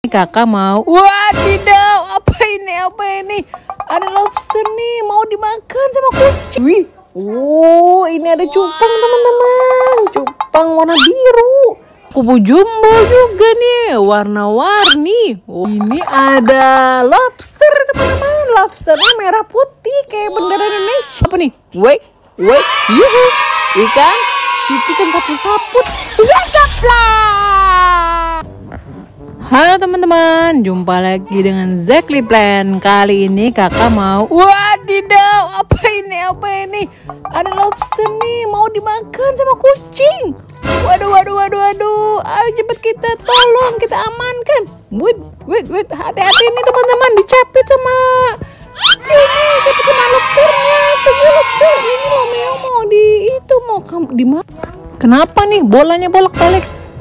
Kakak mau. Wadidaw, apa ini? Apa ini? Ada lobster nih, mau dimakan sama kucing. Wih, ini ada cupang teman-teman. Cupang warna biru. Kupu jumbo juga nih, warna-warni. Ini ada lobster teman-teman. Lobsternya merah putih kayak bendera Indonesia. Apa nih? Wait, yuhu. Ikan sapu-sapu. Halo teman-teman, jumpa lagi dengan Zekly Plan. Kali ini kakak mau. Wadidaw, apa ini? Apa ini? Ada lobster nih, mau dimakan sama kucing. Waduh. Ayo cepet kita tolong, kita amankan. Wait, hati-hati nih teman-teman, dicepit sama lobsternya. Tunggu lobster, ini Romeo mau mau kenapa nih bolanya bolak-balik?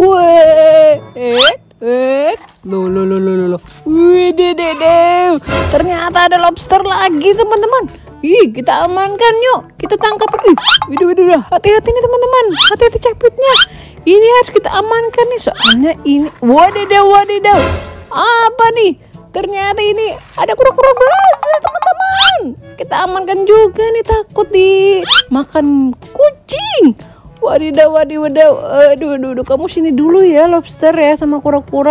Loh. Wih, ternyata ada lobster lagi teman-teman. Kita amankan yuk. Kita tangkap. Waduh. Hati-hati nih teman-teman. Hati-hati cepitnya. Ini harus kita amankan nih. Soalnya ini. Wadidaw. Apa nih? Ternyata ini ada kura-kura Brazil teman-teman. Kita amankan juga nih, takut dimakan kucing. Wadidaw. Aduh, kamu sini dulu ya lobster ya sama kura-kura.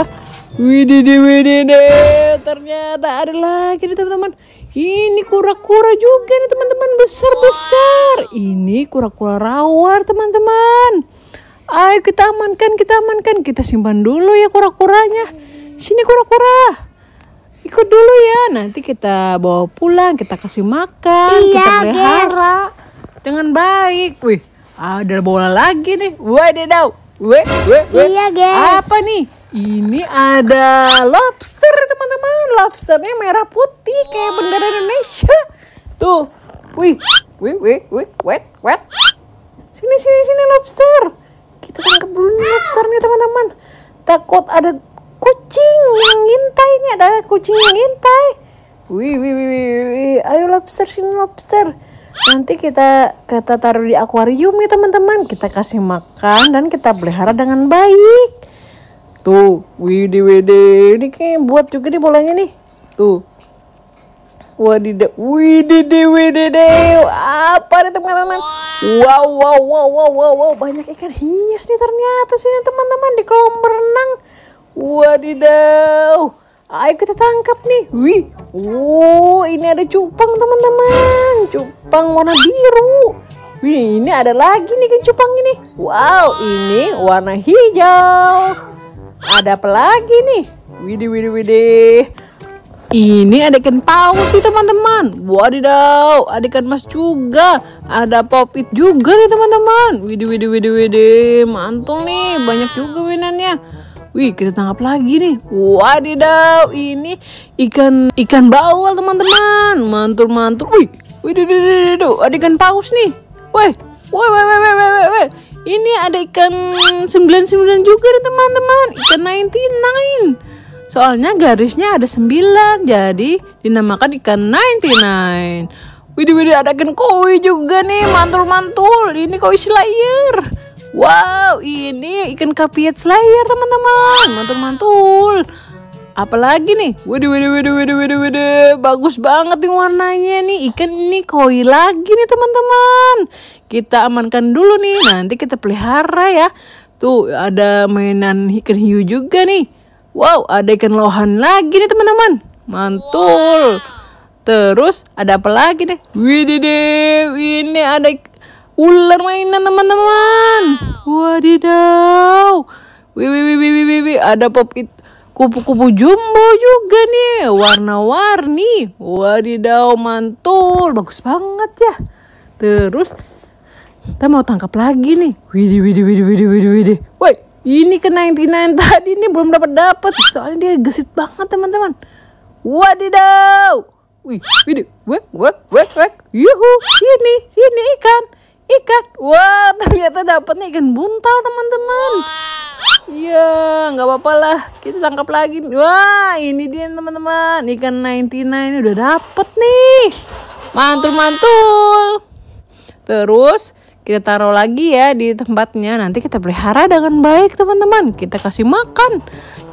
Widih. Ternyata ada lagi nih teman-teman. Ini kura-kura juga nih teman-teman, besar. Ini kura-kura rawar teman-teman. Ayo kita amankan. Kita simpan dulu ya kura-kuranya. Sini kura-kura. Ikut dulu ya. Nanti kita bawa pulang, kita kasih makan, kita pelihara dengan baik. Wih. Ada bola lagi nih. Wadidaw. Iya guys. Apa nih? Ini ada lobster teman-teman. Lobsternya merah putih kayak bendera Indonesia. Tuh. Wih. Wet. Sini lobster. Kita tangkap dulu nih lobsternya teman-teman. Takut ada kucing yang ngintai nih. Ada kucing yang ngintai. Wih. Ayo lobster, sini lobster. Nanti kita taruh di akuarium ya teman-teman. Kita kasih makan dan kita pelihara dengan baik. Tuh, widih. Ini kayak buat juga nih bolanya nih. Tuh. Wadidaw. Apa nih teman-teman? Wow. Banyak ikan hias nih ternyata sini teman-teman di kolam berenang. Wadidaw. Ayo kita tangkap nih. Ini ada cupang teman-teman. Cupang warna biru. Ini ada lagi nih kan cupang ini. Wow, ini warna hijau. Ada apa lagi nih? Widih. Ini ada ikan paus sih teman-teman. Wadidaw, ada ikan mas juga. Ada popit juga nih teman-teman. Widih. Mantul nih, banyak juga mainannya. Kita tangkap lagi nih. Wadidaw, ini ikan bawal teman-teman. Mantul. Widih, ada ikan paus nih. Wih. Ini ada ikan 99 juga nih teman-teman. Ikan 99. Soalnya garisnya ada 9, jadi dinamakan ikan 99. Widih, ada ikan koi juga nih. Mantul. Ini koi slayer. Wow, ini ikan kapiet slayer teman-teman. Mantul. Apalagi nih? Widih. Bagus banget nih warnanya nih. Ikan ini koi lagi nih teman-teman. Kita amankan dulu nih. Nanti kita pelihara ya. Tuh ada mainan ikan hiu juga nih. Wow, ada ikan lohan lagi nih teman-teman. Mantul. Terus ada apa lagi nih? Widih, ini ada ular mainan teman-teman. Wadidaw. Wih, ada kupu-kupu jumbo juga nih, warna-warni. Wadidaw, mantul, bagus banget ya. Terus kita mau tangkap lagi nih. Widih. Woi, ini ke 99 tadi nih belum dapat. Soalnya dia gesit banget teman-teman. Wadidaw. Widih. Yuhu, sini ikan. Wah, ternyata dapatnya ikan buntal teman-teman. Iya, nggak apa-apa lah. Kita tangkap lagi. Wah, ini dia teman-teman. Ikan 99 udah dapet nih. Mantul. Terus kita taruh lagi ya di tempatnya. Nanti kita pelihara dengan baik teman-teman. Kita kasih makan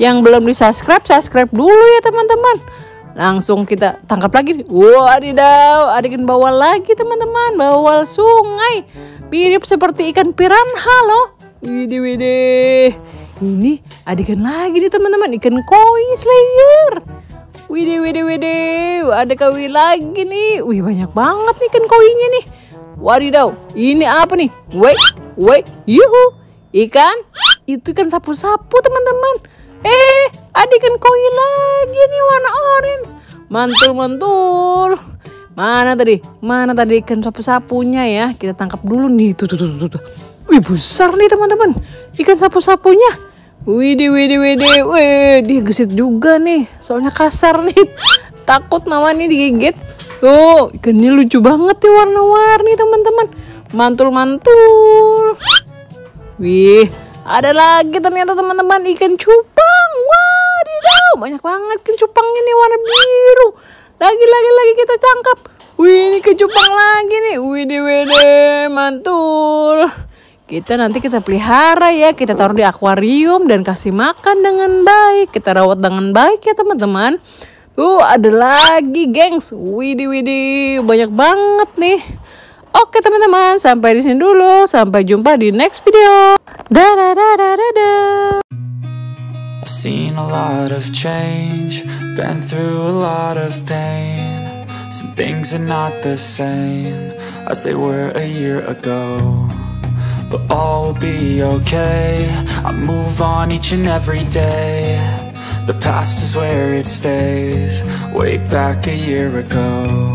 Yang belum di-subscribe, subscribe dulu ya teman-teman. Langsung kita tangkap lagi. Wadidaw, ada ikan bawal lagi teman-teman. Bawal sungai. Mirip seperti ikan piranha loh. Widih. Ini ada ikan lagi nih teman-teman. Ikan koi slayer. Widih. Ada koi lagi nih. Wih, banyak banget nih ikan koinya nih. Wadidaw, ini apa nih? Wait, yuhu. Ikan? Itu ikan sapu-sapu teman-teman. Ada ikan koi lagi nih warna orange. Mantul. Mana tadi ikan sapu-sapunya ya? Kita tangkap dulu nih. Tuh. Wih, besar nih teman-teman. Ikan sapu-sapunya. Widih. Wih, dia gesit juga nih. Soalnya kasar nih. Takut namanya digigit. Tuh, ikannya lucu banget nih warna-warni teman-teman. Mantul. Wih, ada lagi ternyata teman-teman ikan cupang. Wadidaw, banyak banget ikan cupangnya nih warna biru. Lagi kita tangkap. Wih, ini ikan cupang lagi nih. Widih, mantul. Nanti kita pelihara ya. Kita taruh di akuarium dan kasih makan dengan baik. Kita rawat dengan baik ya teman-teman. Tuh, ada lagi gengs. Widih, banyak banget nih. Oke teman-teman, sampai di sini dulu. Sampai jumpa di next video. Dadah. I've seen a lot of change, been through a lot of pain. Some things are not the same as they were a year ago, but all will be okay. I move on each and every day. The past is where it stays, way back a year ago.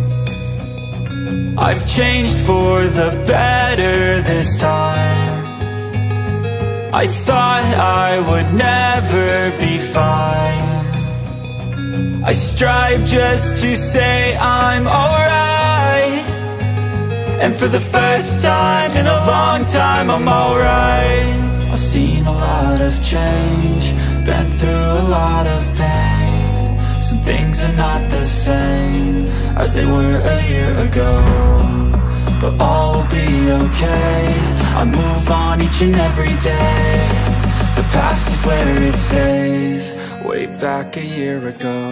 I've changed for the better this time. I thought I would never be fine. I strive just to say I'm alright, and for the first time in a long time I'm alright. I've seen a lot of change, been through a lot of pain. Some things are not the same as they were a year ago, but all will be okay. I move on each and every day. The past is where it stays, way back a year ago.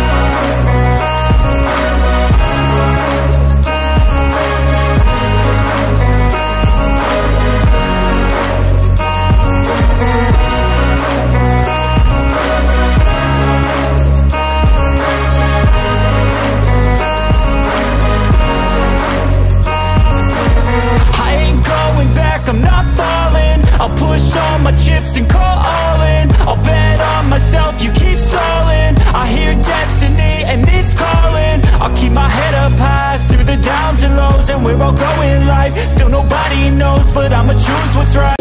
I'm not falling, I'll push all my chips and call all in. I'll bet on myself, you keep stalling. I hear destiny and it's calling. I'll keep my head up high through the downs and lows, and we're all going life. Still nobody knows, but I'ma choose what's right.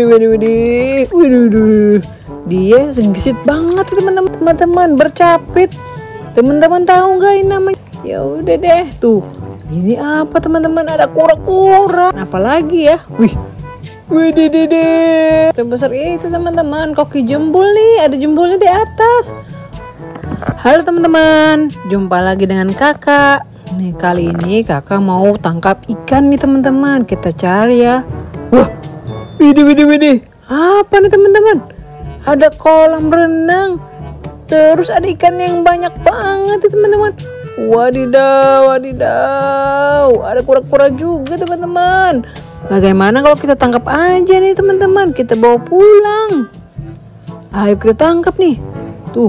Waduh. Dia segesit banget teman-teman, bercapit. Teman-teman tahu nggak ini namanya? Ya udah deh, tuh. Ini apa teman-teman? Ada kura-kura. Apalagi ya? Wih dede. Sebesar itu teman-teman. Koki jembul nih. Ada jembulnya di atas. Halo teman-teman. Jumpa lagi dengan kakak. Nih kali ini kakak mau tangkap ikan nih teman-teman. Kita cari ya. Wah. Widih. Apa nih teman-teman? Ada kolam renang. Terus ada ikan yang banyak banget nih teman-teman. Wadidaw. Ada kura-kura juga teman-teman. Bagaimana kalau kita tangkap aja nih teman-teman? Kita bawa pulang. Ayo kita tangkap nih. Tuh.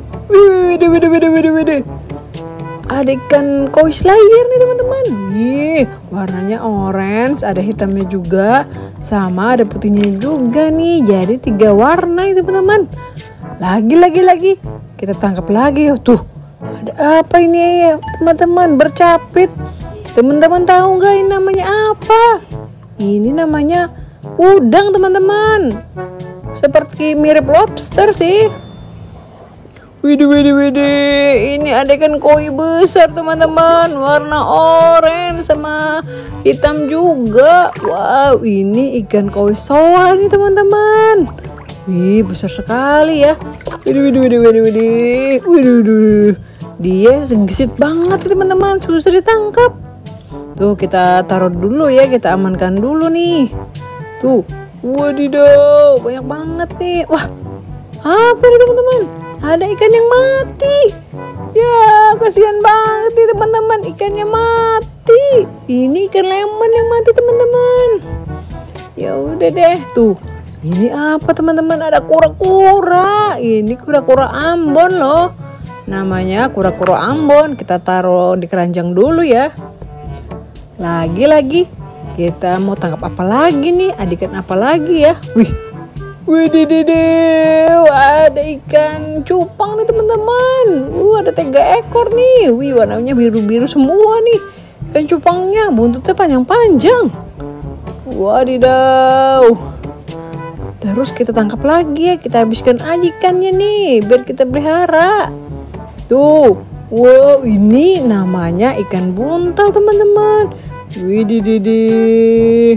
Widih. Ada ikan koi slayer nih teman-teman. Warnanya orange, ada hitamnya juga, sama ada putihnya juga nih. Jadi 3 warna nih teman-teman. Lagi. Kita tangkap lagi. Tuh. Ada apa ini ya teman-teman? Bercapit. Teman-teman tahu nggak ini namanya apa? Ini namanya udang teman-teman. Seperti mirip lobster sih. Widih. Ini ada ikan koi besar teman-teman. Warna orange sama hitam juga. Wow, ini ikan koi soa nih teman-teman. Wih, besar sekali ya. Widih. Dia segesit banget teman-teman, susah ditangkap. Tuh, kita taruh dulu ya, kita amankan dulu nih. Tuh, wadidaw, banyak banget nih. Wah, Apa nih teman-teman? Ada ikan yang mati. Ya, kasihan banget nih teman-teman, ikannya mati. Ini ikan lemon yang mati teman-teman. Ya udah deh, tuh. Ini apa teman-teman? Ada kura-kura. Ini kura-kura Ambon loh. Namanya kura-kura Ambon. Kita taruh di keranjang dulu ya. Lagi-lagi kita mau tangkap apa lagi nih? Ada ikan apa lagi ya? Wih, ada ikan cupang nih teman-teman. Ada 3 ekor nih. Wih, warnanya biru-biru semua nih. Ikan cupangnya buntutnya panjang-panjang. Wadidaw. Terus kita tangkap lagi ya. Kita habiskan aja ikannya nih, biar kita pelihara. Tuh, wow, ini namanya ikan buntal teman-teman. Widih.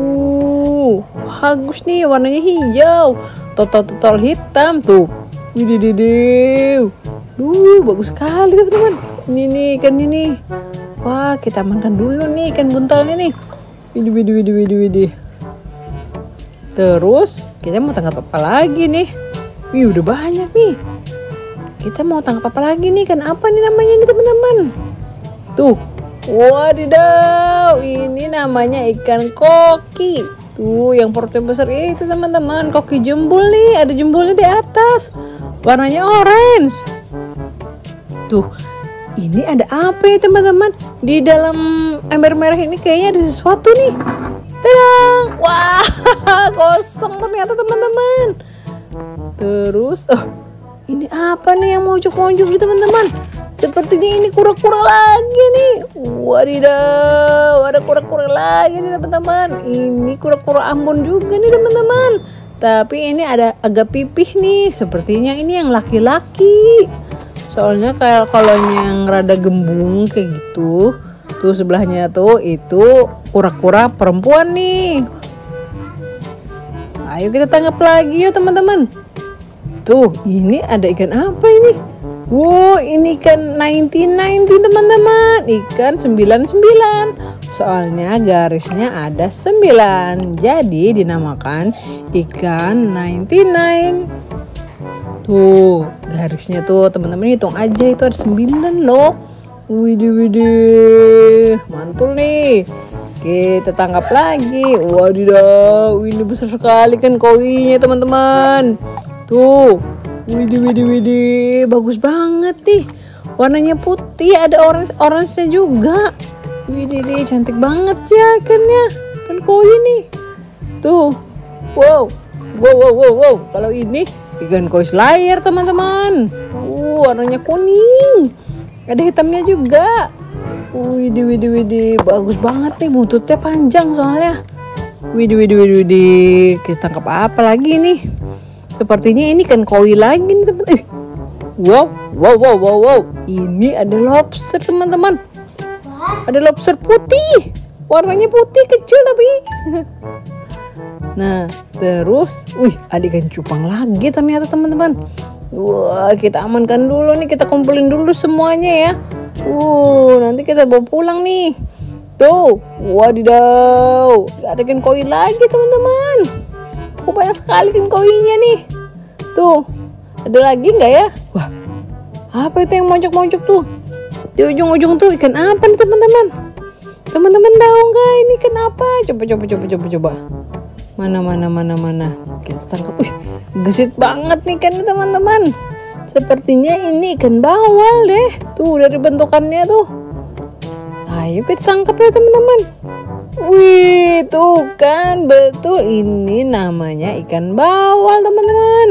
Bagus nih, warnanya hijau, total hitam tuh. Widih. Bagus sekali teman-teman. Ini nih ikan ini. Wah, kita amankan dulu nih ikan buntalnya nih. Widih. Terus kita mau tangkap apa lagi nih? Wih, udah banyak nih. Kita mau tangkap apa lagi nih? Kan apa nih namanya nih teman-teman? Tuh, wadidaw, ini namanya ikan koki. Tuh, yang perutnya besar itu teman-teman, koki jembul nih, ada jembulnya di atas. Warnanya orange. Tuh, ini ada apa ya teman-teman? Di dalam ember merah ini kayaknya ada sesuatu nih. Tadang! Wah, kosong ternyata teman-teman. Terus, ini apa nih yang mojok-mojok nih teman-teman? Sepertinya ini kura-kura lagi nih. Wadidaw, ada kura-kura lagi nih teman-teman. Ini kura-kura Ambon juga nih teman-teman. Tapi ini ada agak pipih nih. Sepertinya ini yang laki-laki. Soalnya kayak kalau yang rada gembung kayak gitu. Tuh sebelahnya tuh itu kura-kura perempuan nih. Ayo kita tangkap lagi yuk teman-teman. Tuh, ini ada ikan apa ini? Wow, ini ikan 99 teman-teman. Ikan 99. Soalnya garisnya ada 9. Jadi dinamakan ikan 99. Tuh, garisnya tuh teman-teman hitung aja itu ada 9 loh. Widih. Mantul nih. Kita tangkap lagi. Wadidaw, ini besar sekali kan koinya teman-teman. Tuh. Widih, bagus banget nih. Warnanya putih, ada orange-nya juga. Widih, cantik banget ya ikannya. Kan koi nih. Tuh. Wow. Kalau ini ikan koi slayer teman-teman. Warnanya kuning. Ada hitamnya juga. Widih, bagus banget nih, buntutnya panjang soalnya. Widih. Kita tangkap apa lagi nih? Sepertinya ini kan koi lagi nih teman-teman. Wow. Ini ada lobster teman-teman. Ada lobster putih. Warnanya putih kecil tapi. Nah, terus, ada ikan cupang lagi ternyata teman-teman. Wah, kita amankan dulu nih, kita kumpulin dulu semuanya ya. Nanti kita bawa pulang nih. Tuh, wadidaw, ada ikan koi lagi teman-teman. Kok banyak sekali kan koinya nih. Tuh, ada lagi nggak ya? Wah, apa itu yang mojok-mojok tuh? Di ujung-ujung tuh ikan apa nih teman-teman? Teman-teman tahu nggak ini ikan apa? Coba. Mana? Kita tangkap. Gesit banget nih kan teman-teman. Sepertinya ini ikan bawal deh. Tuh dari bentukannya tuh. Ayo kita tangkap ya teman-teman. Wih, tuh kan betul ini namanya ikan bawal teman-teman.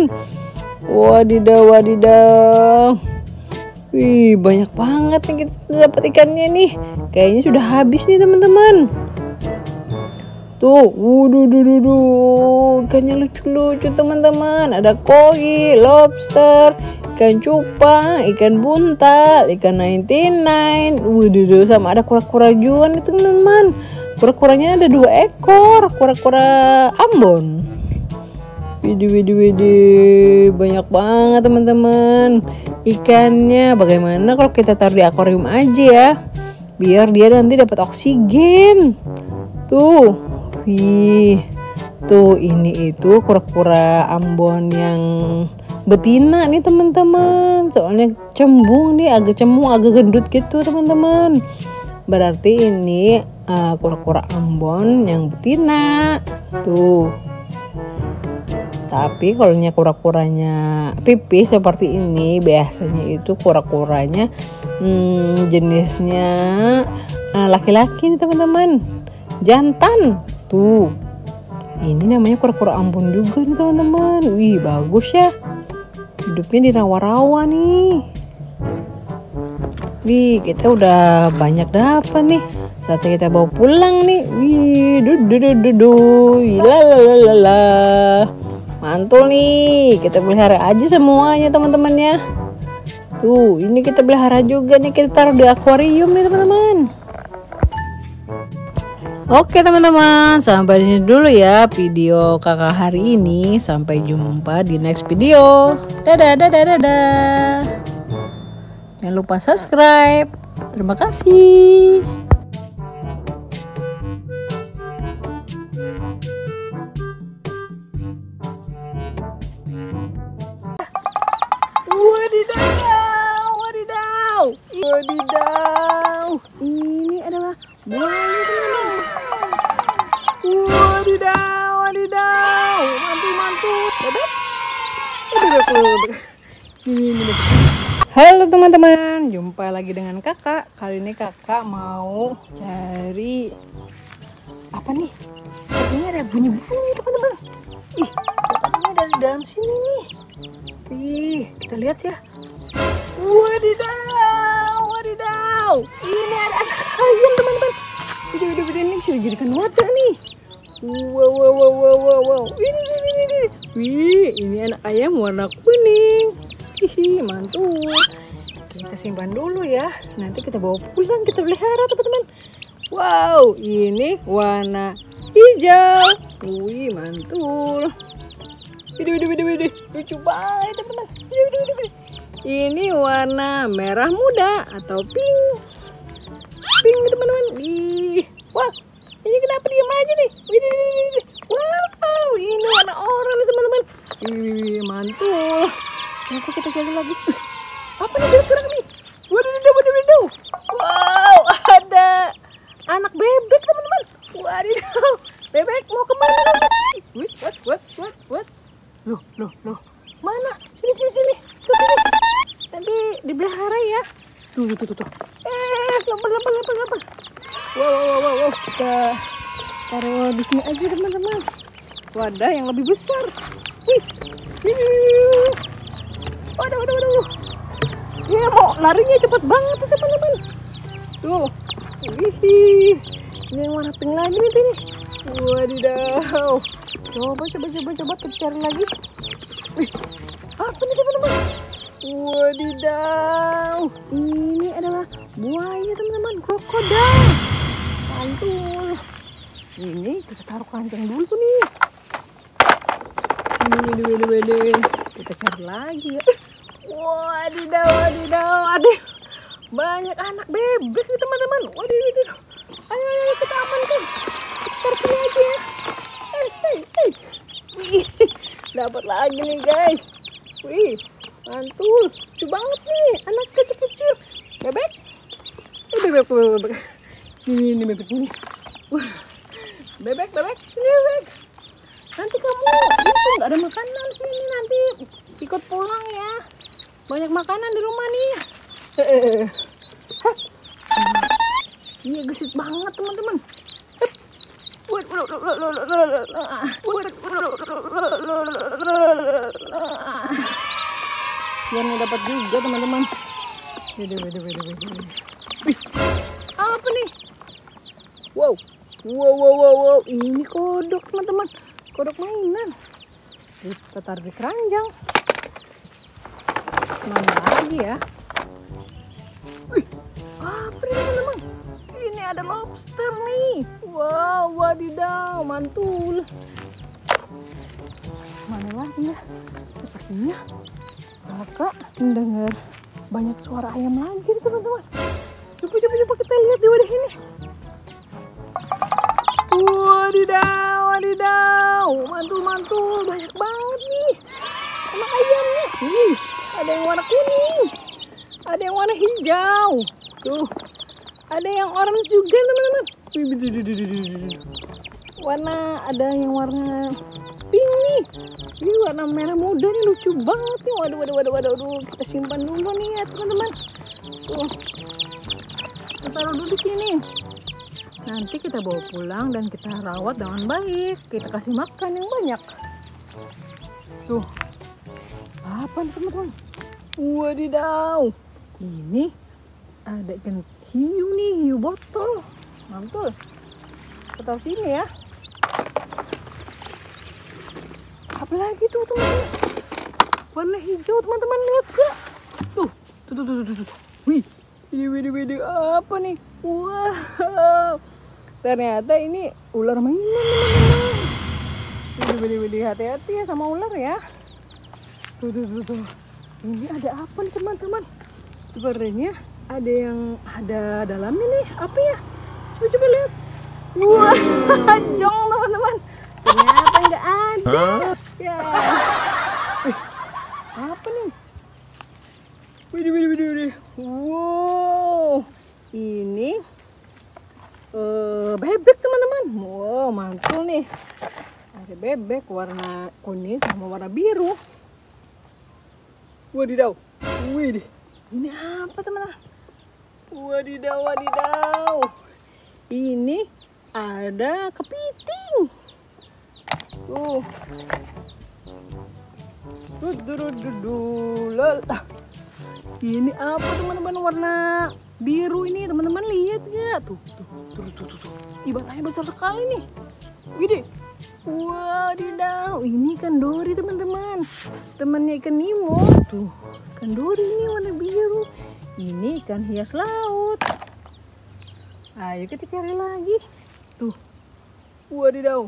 Wadidaw. Wih, banyak banget nih kita dapat ikannya nih. Kayaknya sudah habis nih teman-teman. Tuh, ikannya lucu-lucu teman-teman. Ada koi, lobster, ikan cupang, ikan buntal, ikan 99. Sama ada kura-kura juga nih teman-teman. Kura-kuranya ada 2 ekor, kura-kura Ambon. Widih, banyak banget teman-teman. Ikannya bagaimana kalau kita taruh di akuarium aja ya, biar dia nanti dapat oksigen. Tuh, tuh ini itu kura-kura Ambon yang betina nih teman-teman. Soalnya cembung nih, agak cembung, agak gendut gitu teman-teman. Berarti ini kura-kura Ambon yang betina. Tuh. Tapi kalau kura-kuranya pipih seperti ini, biasanya itu kura-kuranya jenisnya laki-laki nih teman-teman, jantan. Tuh, ini namanya kura-kura Ambon juga nih teman-teman. Wih, bagus ya, hidupnya di rawa-rawa nih. Wih, kita udah banyak dapat nih. Saatnya kita bawa pulang nih. Wih, lalalala. Mantul nih, kita pelihara aja semuanya teman-teman ya. Tuh, ini kita pelihara juga nih, kita taruh di akuarium nih teman-teman. Oke teman-teman, sampai di sini dulu ya video kakak hari ini. Sampai jumpa di next video. Dadah, dadah, dadah. Jangan lupa subscribe. Terima kasih. Wadidaw, wadidaw, wadidaw. Ini adalah buaya teman-teman. Wadidaw, wadidaw, mantul-mantul. Halo teman-teman, jumpa lagi dengan kakak. Kali ini kakak mau cari apa nih? Sepertinya ada bunyi-bunyi teman-teman. Ih, sepertinya dari dalam sini nih. Ih, kita lihat ya. Wadidaw, wadidaw. Ini ada anak ayam teman-teman. Ini bisa dijadikan wadah nih. Wow. Ini. Wih, ini anak ayam warna kuning. Hihi, mantul. Kita simpan dulu ya. Nanti kita bawa pulang, kita pelihara teman-teman. Wow, ini warna hijau. Wih, mantul. Widih, lucu banget teman-teman. Ini warna merah muda atau pink teman-teman. Ih, wah, ini kenapa diam aja nih? Widih. Wow, ini warna oranye teman-teman. Ih, mantul. Nanti kita cari lagi. Apa nih gerak nih? Wadidaw. Wow, ada anak bebek teman-teman. Wadidaw, bebek mau kemana? What? Loh. Mana? Sini. Tuh. Nanti dipelihara ya. Tuh. Lompat. Wow. Kita taruh di sini aja teman-teman. Wadah yang lebih besar. Wih. Waduh. Dia mau larinya cepat banget tuh teman-teman. Tuh. Wih. Ini yang warna pink lagi nih. Wadidaw. Coba kita cari lagi. Wih, apa nih teman-teman? Wadidaw. Ini adalah buaya teman-teman, krokodil. Mantul. Ini kita taruh kancing dulu nih. Ini. Kita cari lagi ya. Wadidaw. Ada banyak anak bebek nih teman-teman. Wadidaw. Ayo kita amankan. Taruh sini aja ya. Hey. Wih, dapat lagi nih guys. Wih, mantul. Lucu banget nih, anak kecil-kecil. Bebek. Bebek. Ini bebek ini. Wah, bebek. Sini bebek. Nanti kamu itu nggak ada makanan sini, nanti ikut pulang ya. Banyak makanan di rumah nih. Iya gesit banget teman-teman. Biar dapat juga teman-teman. Apa nih? Wow. Ini kodok teman-teman. Kodok mainan. Kita taruh di keranjang. Mana lagi ya? Wih, apa nih teman-teman? Ini ada lobster nih. Wow, wadidaw, mantul. Mana lagi ya? Sepertinya kakak mendengar banyak suara ayam lagi nih teman-teman. Coba kita lihat di wadah ini. Wadidaw, mantul, banyak banget nih. anak ayamnya. Wih, ada yang warna kuning, ada yang warna hijau. Tuh, ada yang orange juga teman-teman. Ada yang warna pink nih. Ini warna merah muda nih, lucu banget nih. Waduh. Kita simpan dulu nih ya teman-teman. Tuh, kita taruh dulu di sini. Nanti kita bawa pulang dan kita rawat dengan baik. Kita kasih makan yang banyak. Tuh, apa nih teman-teman? Wadidaw, ini ada ikan hiu nih, hiu botol. Mantul. Kita taruh sini ya. Apa lagi tuh teman-teman? Warna hijau teman-teman, lihat gak? Tuh. Wih, ini apa nih? Wow, ternyata ini ular mainan teman-teman. Widih, hati-hati ya sama ular ya. Tuh. Ini ada apa nih teman-teman? Sepertinya ada dalamnya nih. Apa ya? Coba lihat. Wah, jong teman-teman. Ternyata nggak ada. Ya. Apa nih? Widih. Wow, ini bebek teman-teman. Wow, mantul nih. Ada bebek warna kuning sama warna biru. Wadidaw. Widih. Ini apa teman-teman? Wadidaw. Ini ada kepiting. Tuh. Ini apa teman-teman, warna biru ini teman-teman, lihat ya. Tuh. Ih, batangnya besar sekali nih. Widih. Wadidaw, ini ikan dori teman-teman. Temannya ikan Nemo. Tuh, ikan dori ini warna biru. Ini ikan hias laut. Ayo kita cari lagi. Tuh. Wadidaw.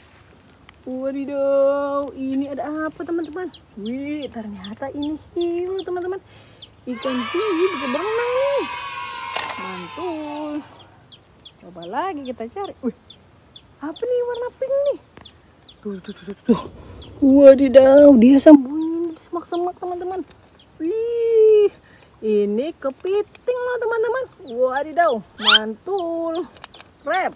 Ini ada apa teman-teman? Wih, ternyata ini hiu teman-teman. Ikan hiu bisa berenang nih. Mantul. Coba lagi kita cari. Wih, apa nih warna pink nih? Tuh. Wadidaw, dia sembunyi di semak-semak teman-teman. Wih, ini kepiting loh teman-teman. Wadidaw, mantul. Rep.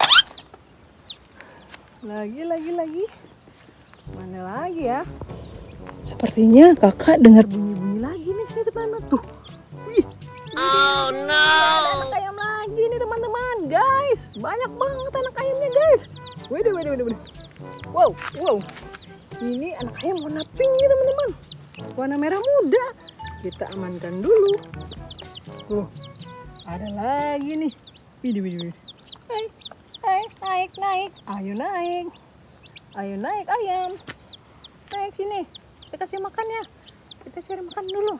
Lagi. Mana lagi ya? Sepertinya kakak dengar bunyi-bunyi lagi nih sini teman-teman. Tuh. Wih. Oh no. Ada anak ayam lagi nih teman-teman. Guys, banyak banget anak ayamnya guys. Waduh. Wow. Ini anak ayam warna pink nih teman-teman. Warna merah muda. Kita amankan dulu. Tuh. Ada lagi nih. Widih. Naik. Ayo naik ayam. Naik sini. Kita kasih makan ya. Kita cari makan dulu.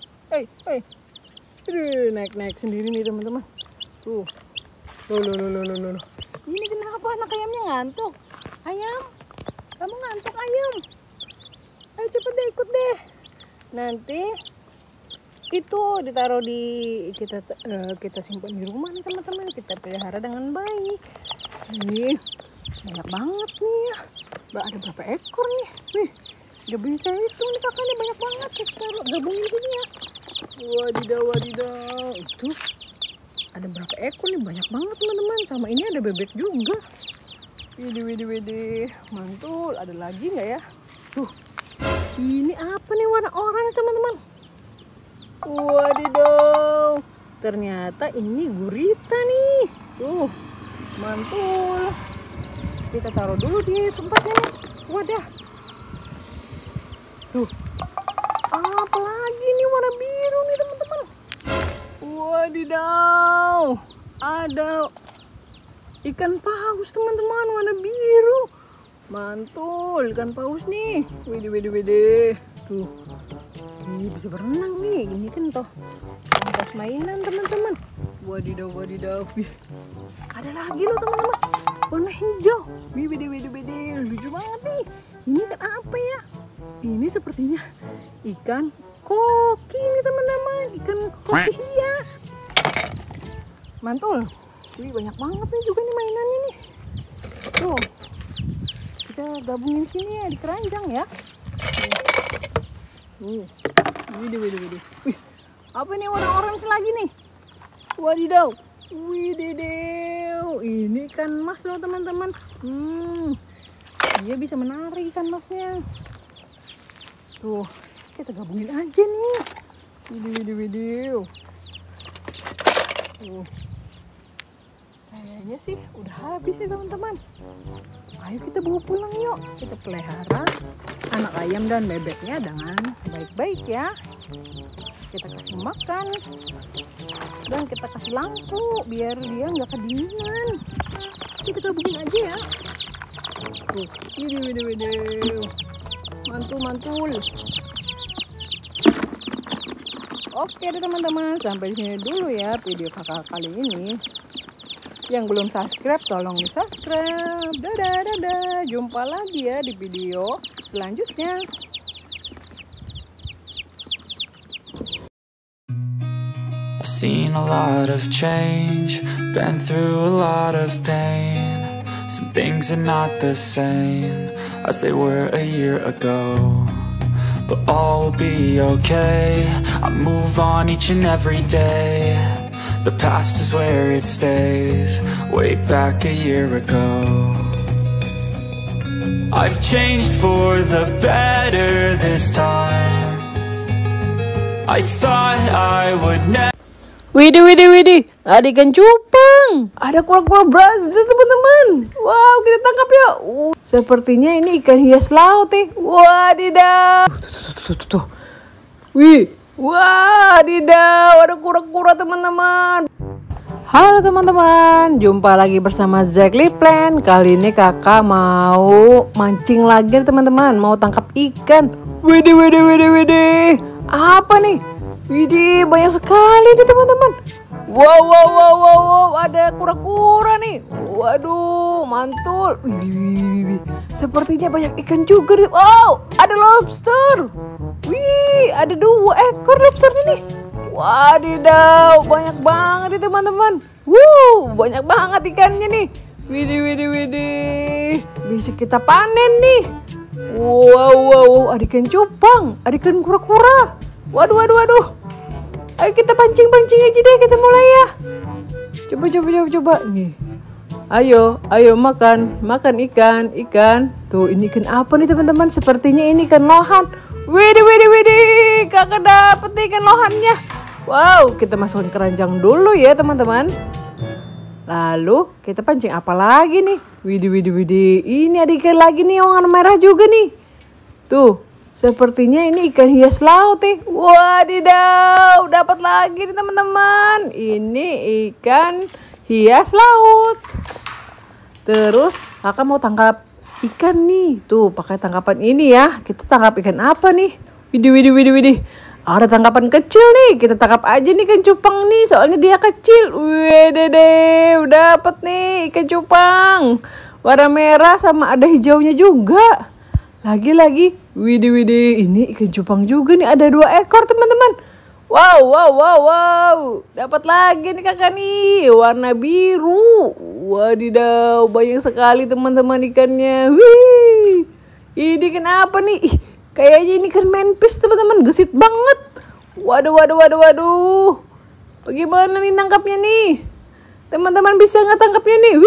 Naik sendiri nih teman-teman. Tuh. Loh. Ini kenapa anak ayamnya ngantuk? Ayam, kamu ngantuk ayam. Ayo cepet deh, ikut deh. Nanti itu ditaruh kita simpan di rumah nih teman-teman. Kita pelihara dengan baik. Ini banyak banget nih ya. Ada berapa ekor nih? Wih, gak bisa itu nih kakaknya, banyak banget. Kita gabungin sini ya. Wadidaw. Itu ada berapa ekor nih? Banyak banget teman-teman. Sama ini ada bebek juga. Widih. Mantul. Ada lagi nggak ya? Tuh. Ini apa nih warna oranye teman-teman? Wadidaw. Ternyata ini gurita nih. Tuh. Mantul. Kita taruh dulu di tempatnya nih. Wadah. Tuh. Apa lagi nih warna biru nih teman-teman? Wadidaw. Ada ikan paus teman-teman warna biru. Mantul, ikan paus nih. Widih. Tuh. Ini bisa berenang nih. Ini kan toh tempat mainan teman-teman. Wadidaw. Ada lagi loh teman-teman. Warna hijau. Widih. Lucu banget nih. Ini kan apa ya? Ini sepertinya ikan koki nih teman-teman. Ikan koki hias. Mantul. Wih, banyak banget nih juga nih mainannya nih. Tuh. Kita gabungin sini ya di keranjang ya. Widih. Wih, apa nih warna orange lagi nih? Wadidaw. Widih. Ini ikan mas loh teman-teman. Dia bisa menarik ikan masnya. Tuh, kita gabungin aja nih. Widih. Tuh. Kayaknya sih udah habis nih teman-teman. Ayo kita bawa pulang yuk. Kita pelihara anak ayam dan bebeknya dengan baik-baik ya. Kita kasih makan dan kita kasih lampu biar dia nggak kedinginan. Ini kita gabungin aja ya. Tuh, widih. Mantul. Oke deh teman-teman, sampai sini dulu ya video kakak kali ini. Yang belum subscribe tolong di subscribe. Dadah. Jumpa lagi ya di video selanjutnya. I've seen a lot of change, been through a lot of pain. Some things are not the same as they were a year ago, but all will be okay. I move on each and every day. The past is where it stays, way back a year ago. I've changed for the better this time. I thought I would never. Widih. Ada ikan cupang. Ada kura-kura Brazil teman-teman. Wow, kita tangkap ya. Sepertinya ini ikan hias laut nih. Wadidaw. Tuh. Wih. Wadidaw, ada kura-kura teman-teman. Halo teman-teman, jumpa lagi bersama Zakely Plan. Kali ini kakak mau mancing lagi teman-teman. Mau tangkap ikan. Widih. Apa nih? Widih, banyak sekali nih teman-teman. Wow, ada kura-kura nih. Waduh, mantul. Wih. Sepertinya banyak ikan juga nih. Wow, ada lobster. Wih, ada 2 ekor lobster ini. Wadidaw, banyak banget nih teman-teman. Banyak banget ikannya nih. Widih. Bisa kita panen nih. Wow, ada ikan cupang, ada ikan kura-kura. Waduh. Ayo kita pancing aja deh, kita mulai ya. Coba nih. Ayo makan ikan. Tuh, ini ikan apa nih teman-teman? Sepertinya ini ikan lohan. Widih. Kakak dapet nih ikan lohannya. Wow, kita masukin keranjang dulu ya teman-teman. Lalu kita pancing apa lagi nih? Widih. Ini ada ikan lagi nih yang warna merah juga nih. Tuh, sepertinya ini ikan hias laut nih. Wadidaw, dapat lagi nih teman-teman. Ini ikan hias laut. Terus kakak mau tangkap ikan nih. Tuh, pakai tangkapan ini ya. Kita tangkap ikan apa nih? Widih. Ada tangkapan kecil nih. Kita tangkap aja nih ikan cupang nih. Soalnya dia kecil. Widih, dapat nih ikan cupang. Warna merah sama ada hijaunya juga. Lagi. Widih. Ini ikan cupang juga nih. Ada 2 ekor teman-teman. Wow. Dapat lagi nih kakak nih. Warna biru. Wadidaw, banyak sekali teman-teman ikannya. Wih. Ini kenapa nih? Kayaknya ini kan manfish teman-teman. Gesit banget. Waduh. Bagaimana nih nangkapnya nih? Teman-teman bisa nggak tangkapnya nih?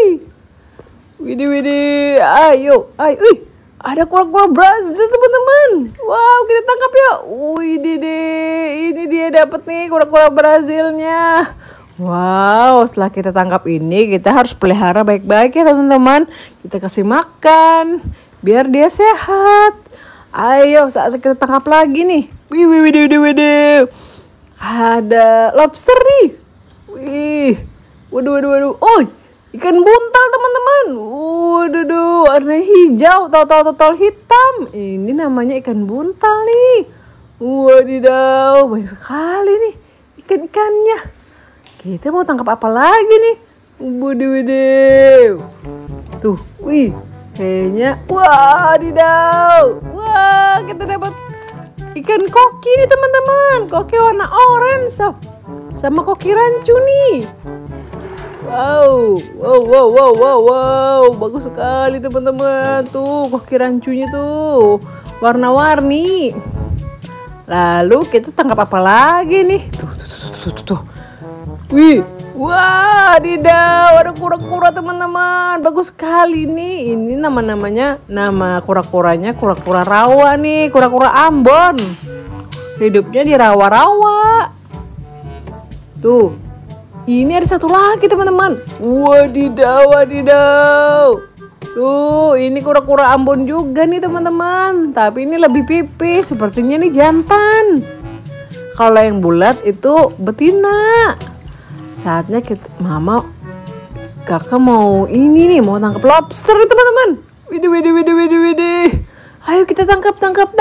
Widih. Ayo. Ada kura-kura Brazil teman-teman. Wow, kita tangkap ya. Ini dia dapat nih kura-kura Brazilnya. Wow, setelah kita tangkap ini kita harus pelihara baik-baik ya teman-teman. Kita kasih makan biar dia sehat. Ayo, saat kita tangkap lagi nih. Widih. Ada lobster nih. Waduh. Ikan buntal teman-teman. Waduh, warna hijau, total hitam. Ini namanya ikan buntal nih. Wadidaw, banyak sekali nih ikan-ikannya. Kita mau tangkap apa lagi nih? Widih. Tuh, kayaknya wadidaw. Wah, kita dapat ikan koki nih teman-teman. Koki warna orange sama koki rancu nih. Wow, bagus sekali teman-teman. Tuh, koki rancunya tuh warna-warni. Lalu kita tangkap apa lagi nih? Tuh. Wih, wah, wadidaw, ada kura-kura teman-teman. Bagus sekali nih. Ini nama kura-kuranya kura-kura rawa nih, kura-kura Ambon. Hidupnya di rawa-rawa. Tuh, ini ada satu lagi teman-teman. Wadidaw. Tuh, ini kura-kura Ambon juga nih teman-teman. Tapi ini lebih pipih, sepertinya nih jantan. Kalau yang bulat itu betina. Saatnya kakak mau mau tangkap lobster nih teman-teman. Widih. Ayo kita tangkap.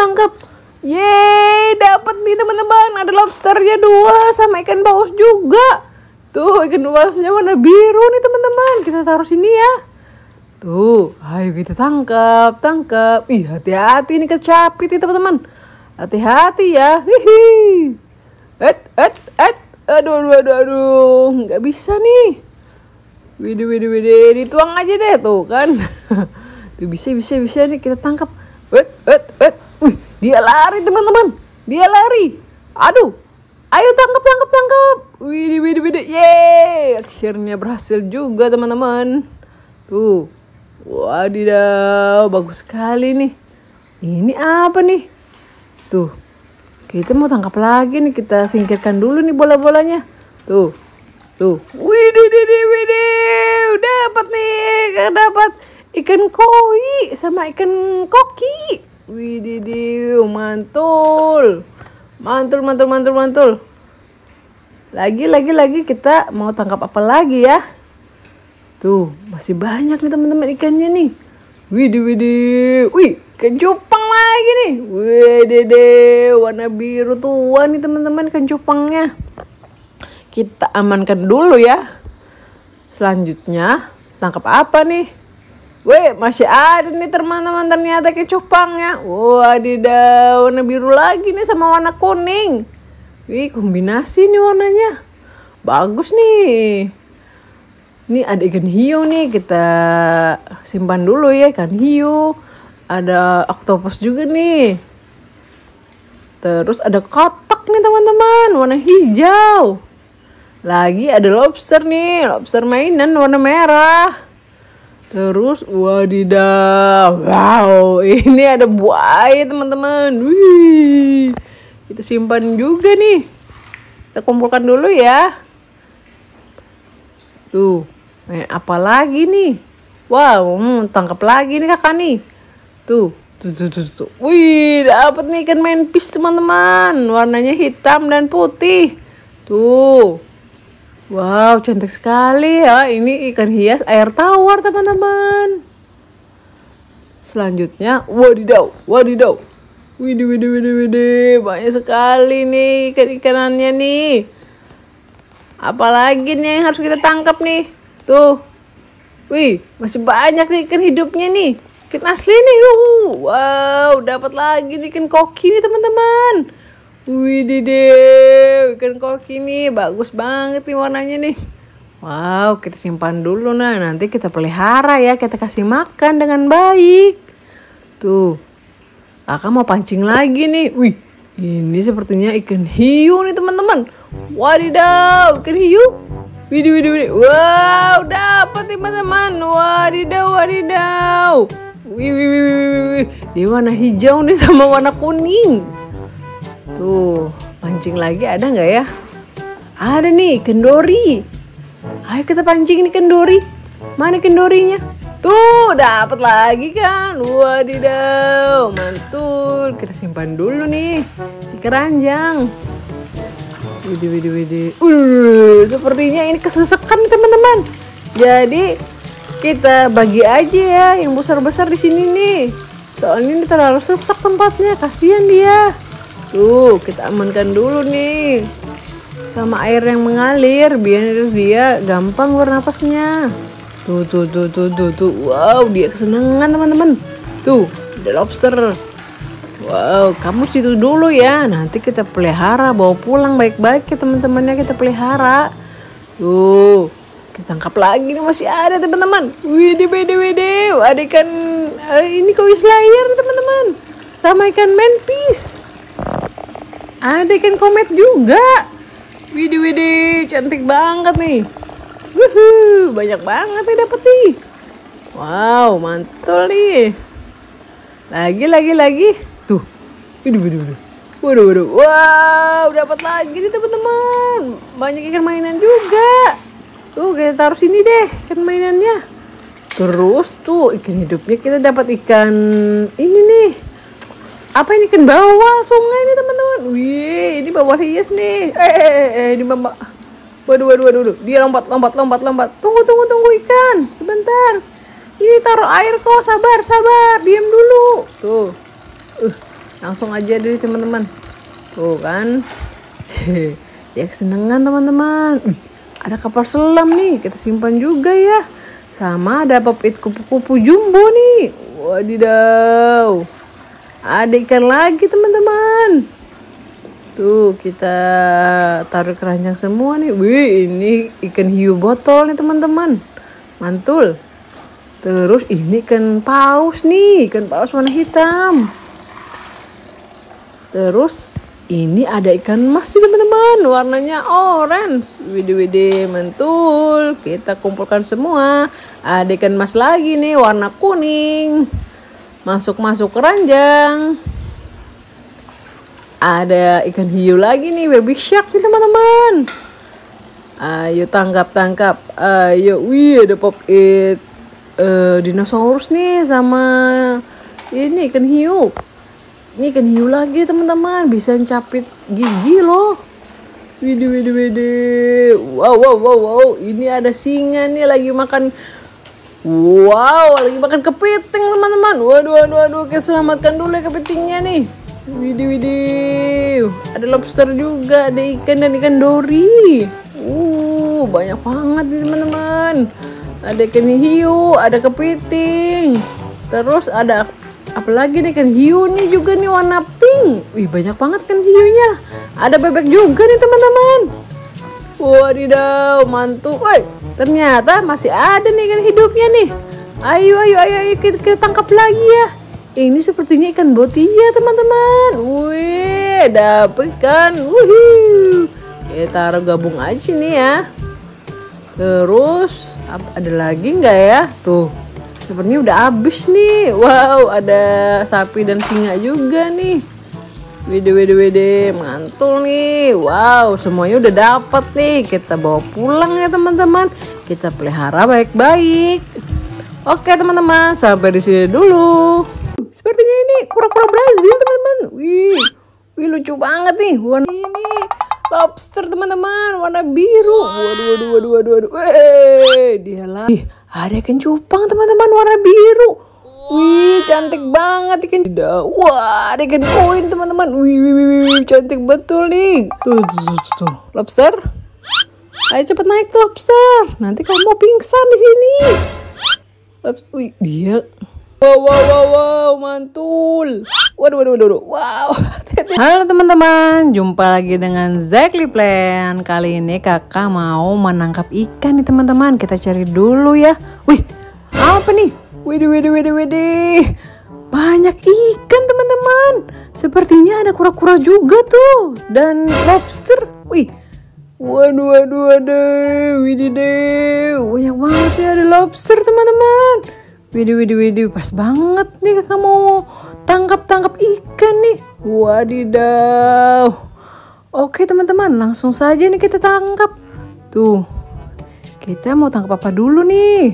Yeay, dapat nih teman-teman. Ada lobsternya 2 sama ikan paus juga. Tuh, ikan pausnya warna biru nih teman-teman. Kita taruh sini ya. Tuh, ayo kita tangkap. Ih, hati-hati nih kecapit nih teman-teman. Hati-hati ya. Hihi. Aduh. Nggak bisa nih. Widih. Dituang aja deh tuh kan. Tuh bisa nih kita tangkap. Wih, dia lari teman-teman. Dia lari. Aduh. Ayo tangkap. Widih. Yeay, akhirnya berhasil juga teman-teman. Tuh. Wadidaw, bagus sekali nih. Ini apa nih? Tuh, kita mau tangkap lagi nih. Kita singkirkan dulu nih bola-bolanya. Tuh. Widih. Dapat ikan koi sama ikan koki. Widih, mantul. Lagi kita mau tangkap apa lagi ya? Tuh, masih banyak nih teman-teman ikannya nih. Widih. Wih, ikan cupang lagi nih. Widih, warna biru tua nih teman-teman ikan cupangnya. Kita amankan dulu ya. Selanjutnya, tangkap apa nih? Wih, masih ada nih teman-teman ternyata ikan cupangnya. Wadidaw, warna biru lagi nih sama warna kuning. Wih, kombinasi nih warnanya. Bagus nih. Ini ada ikan hiu nih, kita simpan dulu ya ikan hiu. Ada oktopus juga nih. Terus ada kotak nih teman-teman, warna hijau. Lagi ada lobster nih, lobster mainan warna merah. Terus wadidaw, wow, ini ada buaya teman-teman. Wih, kita simpan juga nih. Kita kumpulkan dulu ya. Tuh. Apa lagi nih? Wow, tangkap lagi nih kakak nih. Tuh. Wih, dapat nih ikan manfish teman-teman. Warnanya hitam dan putih. Tuh. Wow, cantik sekali ya. Ini ikan hias air tawar teman-teman. Selanjutnya, wadidaw. Widih. Banyak sekali nih ikan-ikanannya nih. Apalagi nih yang harus kita tangkap nih. Tuh. Wih, masih banyak nih ikan hidupnya nih. Ikan asli nih. Wow, dapat lagi nih ikan koki nih teman-teman. Widih, ikan koki nih. Bagus banget nih warnanya nih. Wow, kita simpan dulu nah. Nanti kita pelihara ya. Kita kasih makan dengan baik. Tuh. Kakak mau pancing lagi nih. Wih, ini sepertinya ikan hiu nih teman-teman. Wadidaw, ikan hiu. Widih. Wow, dapat teman-teman. Wadidaw. Wih. Dia warna hijau nih sama warna kuning. Tuh, pancing lagi ada nggak ya? Ada nih, ikan dori. Ayo kita pancing nih ikan dori. Mana ikan dorinya? Tuh, dapat lagi kan. Wadidaw, mantul. Kita simpan dulu nih di keranjang. Widih. Sepertinya ini kesesakan teman-teman. Jadi kita bagi aja ya yang besar-besar di sini nih. Soalnya ini terlalu sesak tempatnya, kasihan dia. Tuh, kita amankan dulu nih sama air yang mengalir biar dia gampang bernapasnya. Tuh. Wow, dia kesenangan teman-teman. Tuh, ada lobster. Wow, kamu situ dulu ya. Nanti kita pelihara, bawa pulang baik-baik ya teman-temannya kita pelihara. Tuh, kita tangkap lagi nih, masih ada teman-teman. Widih. Ada ikan ini koi slayer teman-teman. Sama ikan manfish. Ada ikan komet juga. Widih, cantik banget nih. Wuhu, banyak banget nih dapet nih. Wow, mantul nih. Lagi. Tuh. Widih. Waduh. Wow, dapat lagi nih teman-teman. Banyak ikan mainan juga. Tuh, kita taruh sini deh ikan mainannya. Terus tuh ikan hidupnya kita dapat ikan ini nih. Apa ini, ikan bawal sungai nih teman-teman. Wih, ini bawal hias nih. Ini Mbak. Waduh. Dia lompat. Tunggu ikan. Sebentar. Ini taruh air kok. Sabar. Diam dulu. Tuh. Langsung aja deh teman-teman. Tuh kan. Dia kesenangan teman-teman. Ada kapal selam nih. Kita simpan juga ya. Sama ada popit kupu-kupu jumbo nih. Wadidaw. Ada ikan lagi teman-teman. Tuh kita taruh keranjang semua nih. Wih, ini ikan hiu botol nih teman-teman. Mantul. Terus ini ikan paus nih. Ikan paus warna hitam. Terus ini ada ikan emas nih teman-teman. Warnanya orange. Widih, mantul. Kita kumpulkan semua. Ada ikan emas lagi nih warna kuning. Masuk keranjang. Ada ikan hiu lagi nih, baby shark nih teman-teman. Ayo tangkap. Ayo, wih ada pop it dinosaurus nih sama ini ikan hiu. Ini ikan hiu lagi teman-teman, bisa capit gigi loh. Widih. Wow. Ini ada singa nih lagi makan. Wow, lagi makan kepiting teman-teman. Waduh, kita selamatkan dulu ya kepitingnya nih. Widih. Ada lobster juga, ada ikan dan ikan dori. Banyak banget nih teman-teman. Ada ikan hiu, ada kepiting. Terus ada apa lagi nih, ikan hiu nih juga nih warna pink. Wih, banyak banget kan hiunya. Ada bebek juga nih teman-teman. Wadidaw, mantul. Woi, ternyata masih ada nih ikan hidupnya nih. Ayo kita tangkap lagi ya. Ini sepertinya ikan botia teman-teman. Wih, dapet kan. Wuhu. Kita taruh gabung aja sini ya. Terus ada lagi nggak ya? Tuh, sepertinya udah habis nih. Wow, ada sapi dan singa juga nih. Widih, mantul nih. Wow, semuanya udah dapat nih. Kita bawa pulang ya teman-teman. Kita pelihara baik-baik. Oke teman-teman, sampai di sini dulu. Sepertinya ini kura-kura Brazil teman-teman. Wih, lucu banget nih. Warna ini lobster teman-teman, warna biru. Waduh. Dia lagi. Ada ikan cupang teman-teman warna biru. Wih, cantik banget ikan. Wah, ada ikan koin teman-teman. Wih, cantik betul nih. Tuh. Lobster. Ayo cepet naik tuh lobster. Nanti kamu mau pingsan di sini. Wih, dia. Wow, mantul. Waduh. Wow. Halo teman-teman, jumpa lagi dengan Zakely Plan. Kali ini kakak mau menangkap ikan nih teman-teman. Kita cari dulu ya. Wih, apa nih? Widih. Banyak ikan teman-teman. Sepertinya ada kura-kura juga tuh. Dan lobster. Wih. Waduh. Widih. Banyak banget ya ada lobster teman-teman. Widih. Pas banget nih kakak mau tangkap ikan nih. Wadidaw. Oke teman-teman, langsung saja nih kita tangkap. Tuh. Kita mau tangkap apa dulu nih?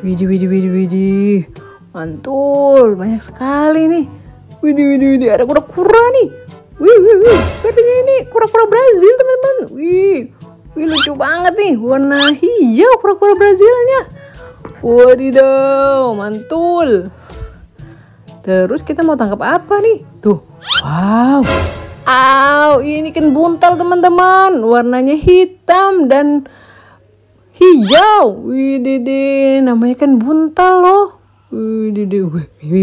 Widih. Mantul, banyak sekali nih. Widih, ada kura-kura nih. Wih. Sepertinya ini kura-kura Brazil teman-teman. Wih, lucu banget nih. Warna hijau kura-kura Brazilnya. Wadidaw, mantul. Terus kita mau tangkap apa nih? Tuh, wow. Ini ikan buntal teman-teman. Warnanya hitam dan hijau. Widih, namanya ikan buntal loh. Widih.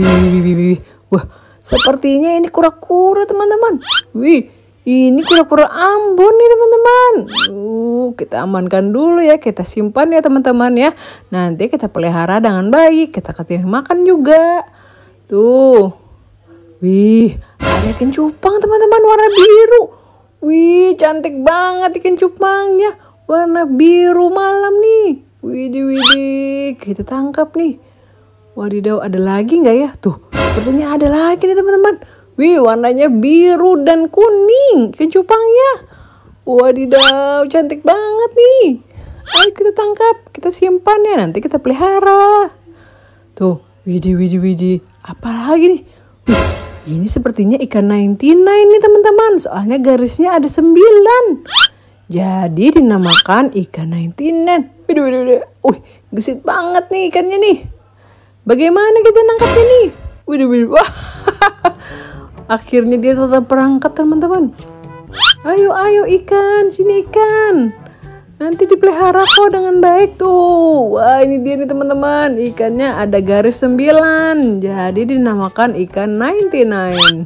Wah, sepertinya ini kura-kura teman-teman. Wih, ini kura-kura Ambon nih teman-teman. Kita amankan dulu ya, kita simpan ya teman-teman ya. Nanti kita pelihara dengan baik, kita kasih makan juga. Tuh. Wih, ada ikan cupang teman-teman warna biru. Wih, cantik banget ikan cupangnya. Warna biru malam nih. Widih, kita tangkap nih. Wadidaw, ada lagi nggak ya? Tuh, sepertinya ada lagi nih teman-teman. Wih, warnanya biru dan kuning ikan cupangnya. Wadidaw, cantik banget nih. Ayo kita tangkap, kita simpan ya, nanti kita pelihara. Tuh, widih. Apa lagi nih? Ini sepertinya ikan 99 nih teman-teman. Soalnya garisnya ada 9. Jadi dinamakan ikan 99. Widih. Gesit banget nih ikannya nih. Bagaimana kita nangkapnya nih? Widih. Wah. Akhirnya dia tetap perangkap teman-teman. Ayo ikan, sini ikan. Nanti dipelihara kok dengan baik tuh. Wah, ini dia nih teman-teman. Ikannya ada garis 9. Jadi dinamakan ikan 99.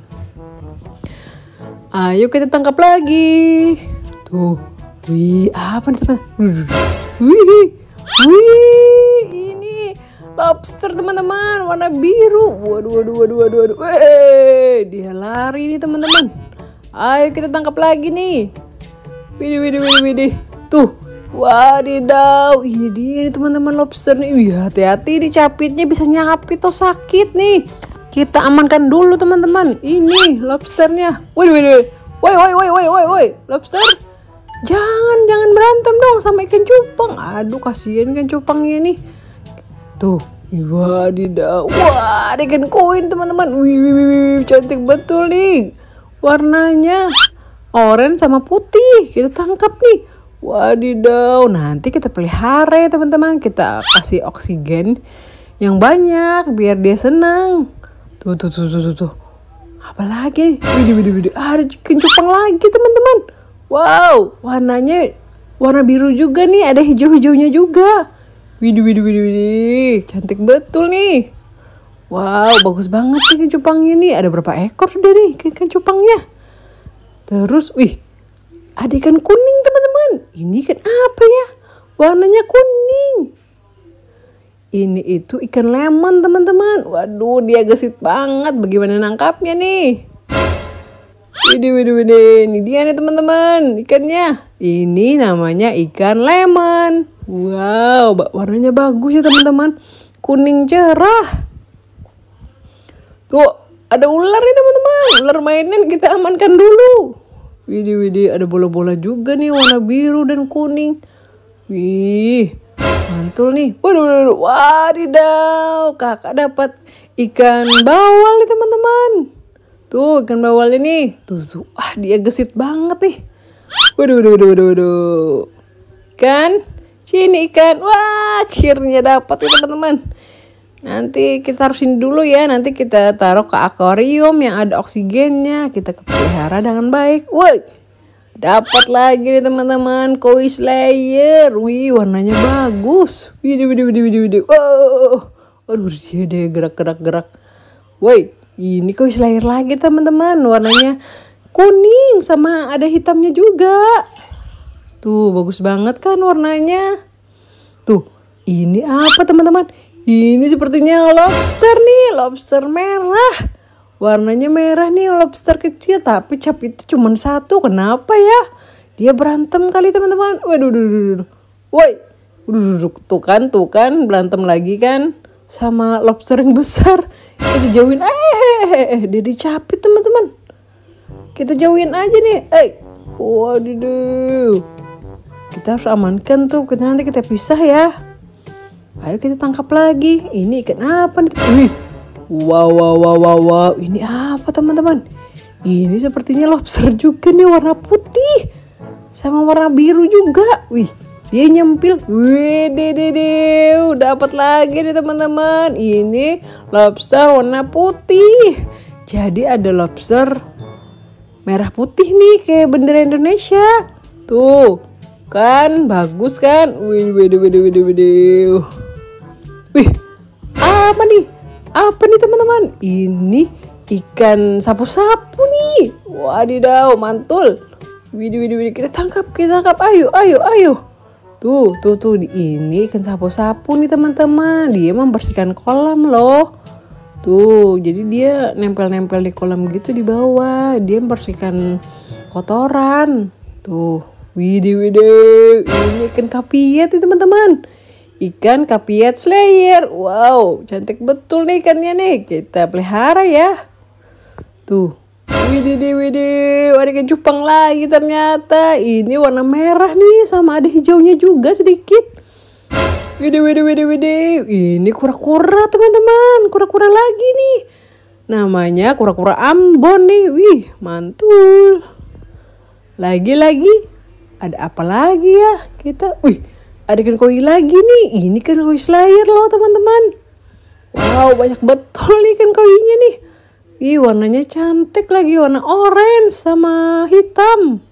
Ayo kita tangkap lagi. Tuh. Wih, apa nih teman-teman? Wih, ini lobster teman-teman, warna biru. Waduh. Dia lari nih teman-teman. Ayo kita tangkap lagi nih. Widih. Tuh, wadidaw, ini dia nih teman-teman lobster nih. Wih, hati-hati nih capitnya bisa nyapit atau sakit nih. Kita amankan dulu teman-teman. Ini lobsternya. Woi. Lobster. Jangan berantem dong sama ikan cupang. Aduh, kasihan ikan cupangnya nih. Tuh, wadidaw. Wah, ada ikan koin teman-teman. Wih, cantik betul nih. Warnanya oranye sama putih. Kita tangkap nih. Wadidaw, nanti kita pelihara ya teman-teman. Kita kasih oksigen yang banyak biar dia senang. Tuh. Apa lagi? Widih. Ada ikan cupang lagi teman-teman. Wow, warnanya warna biru juga nih. Ada hijau-hijaunya juga. Widih. Cantik betul nih. Wow, bagus banget nih ikan cupangnya nih. Ada berapa ekor udah nih ikan cupangnya. Terus, ada ikan kuning teman-teman. Ini ikan apa ya? Warnanya kuning. Ini itu ikan lemon teman-teman. Waduh, dia gesit banget. Bagaimana nangkapnya nih? Widih. Ini dia nih teman-teman ikannya. Ini namanya ikan lemon. Wow, warnanya bagus ya teman-teman. Kuning cerah. Tuh, ada ular nih teman-teman. Ular mainan kita amankan dulu. Widih, ada bola-bola juga nih warna biru dan kuning. Wih, mantul nih. Waduh, wadidaw. Kakak dapat ikan bawal nih teman-teman. Tuh, ikan bawal ini. Tuh. Dia gesit banget nih. Waduh. Ikan. Sini ikan. Wah, akhirnya dapat ya teman-teman. Nanti kita taruhin dulu ya. Nanti kita taruh ke akuarium yang ada oksigennya. Kita pelihara dengan baik. Woi, dapat lagi nih teman-teman koi slayer. Wih, warnanya bagus. Widih. Wow. Aduh, dia gerak. Woi, ini koi slayer lagi teman-teman. Warnanya kuning sama ada hitamnya juga. Tuh, bagus banget kan warnanya. Tuh, ini apa teman-teman? Ini sepertinya lobster nih, lobster merah. Warnanya merah nih, lobster kecil. Tapi capitnya cuma 1, kenapa ya? Dia berantem kali teman-teman. Waduh. Woi, tuh kan, berantem lagi kan. Sama lobster yang besar. Kita jauhin, dia dicapit teman-teman. Kita jauhin aja nih. Waduh. Kita harus amankan tuh, nanti kita pisah ya. Ayo kita tangkap lagi. Ini ikan apa nih? Wow. Ini apa teman-teman? Ini sepertinya lobster juga nih, warna putih sama warna biru juga. Wih, dia nyempil. Wih, dapat lagi nih teman-teman. Ini lobster warna putih. Jadi ada lobster merah putih nih kayak bendera Indonesia. Tuh, kan bagus kan? Wih. Wih, apa nih teman-teman? Ini ikan sapu-sapu nih. Wadidaw, mantul. Widih, kita tangkap. Ayo. Tuh, ini ikan sapu-sapu nih teman-teman. Dia membersihkan kolam loh. Tuh, jadi dia nempel-nempel di kolam gitu di bawah. Dia membersihkan kotoran. Tuh, widih, ini ikan kapiet nih teman-teman. Ikan kapiet slayer. Wow, cantik betul nih ikannya nih. Kita pelihara ya. Tuh, widih, ada ikan cupang lagi ternyata. Ini warna merah nih, sama ada hijaunya juga sedikit. Widih. Ini kura-kura teman-teman. Kura-kura lagi nih. Namanya kura-kura Ambon nih. Wih, mantul. Lagi. Ada apa lagi ya kita? Wih, ada ikan koi lagi nih. Ini kan koi slayer loh teman-teman. Wow, banyak betul nih ikan koinya nih. Wih, warnanya cantik lagi. Warna orange sama hitam.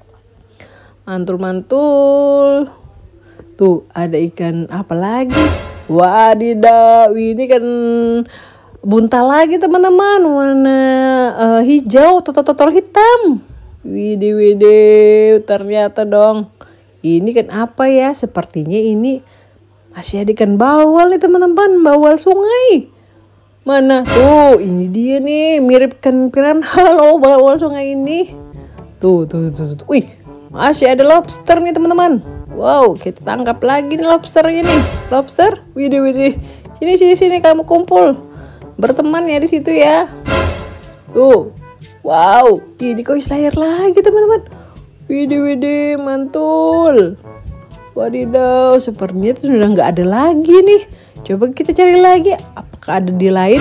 Mantul. Tuh, ada ikan apa lagi? Wadidaw, ini kan buntal lagi teman-teman. Warna hijau, totol hitam. Widih, ternyata dong. Ini kan apa ya? Sepertinya ini masih ada ikan bawal nih teman-teman. Bawal sungai. Mana? Tuh, ini dia nih. Mirip ikan piranha loh, bawal sungai ini. Tuh. Wih, masih ada lobster nih teman-teman. Wow, kita tangkap lagi nih lobsternya nih. Lobster, widih. Sini kamu kumpul. Berteman ya di situ ya. Tuh, wow, ini koi slayer lagi teman-teman. Widih, mantul. Wadidaw, sepertinya itu sudah nggak ada lagi nih. Coba kita cari lagi. Apakah ada di lain?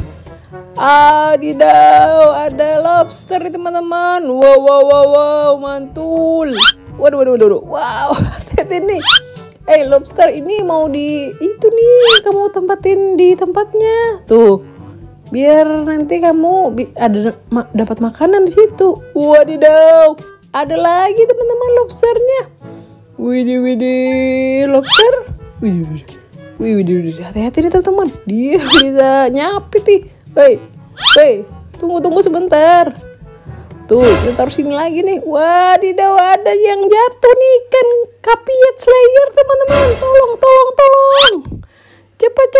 Wadidaw, ada lobster nih teman-teman. Wow, mantul. Waduh. Wow, hati-hati nih. Lobster ini mau kamu tempatin di tempatnya. Tuh, biar nanti kamu dapat makanan di situ. Wadidaw, ada lagi teman-teman lobsternya. Widih, lobster. Widih. Hati-hati nih teman-teman. Dia bisa nyapit nih. Hei, tunggu sebentar. Tuh, kita taruh sini lagi nih. Wadidaw, ada yang jatuh nih, ikan kapiet slayer teman-teman. Tolong. Cepat.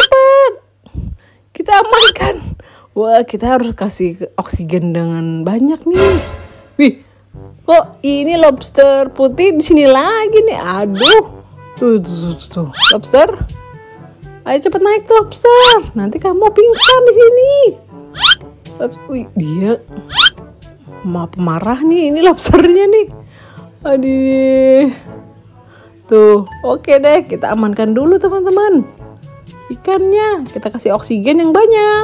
Kita amankan. Wah, kita harus kasih oksigen dengan banyak nih. Wih, kok ini lobster putih di sini lagi nih? Aduh. Tuh. Lobster. Ayo cepat naik lobster. Nanti kamu pingsan di sini. Wih, dia pemarah nih, ini lobsternya nih. Aduh. Tuh, oke deh, kita amankan dulu teman-teman. Ikannya kita kasih oksigen yang banyak.